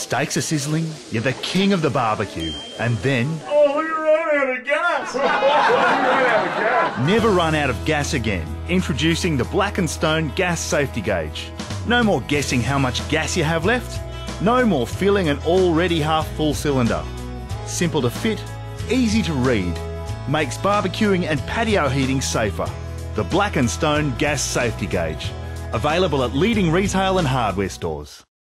steaks are sizzling, you're the king of the barbecue. And then... Oh, we run out of gas! We run out of gas! Never run out of gas again. Introducing the Black & Stone Gas Safety Gauge. No more guessing how much gas you have left. No more filling an already half-full cylinder. Simple to fit, easy to read. Makes barbecuing and patio heating safer. The Black & Stone Gas Safety Gauge. Available at leading retail and hardware stores.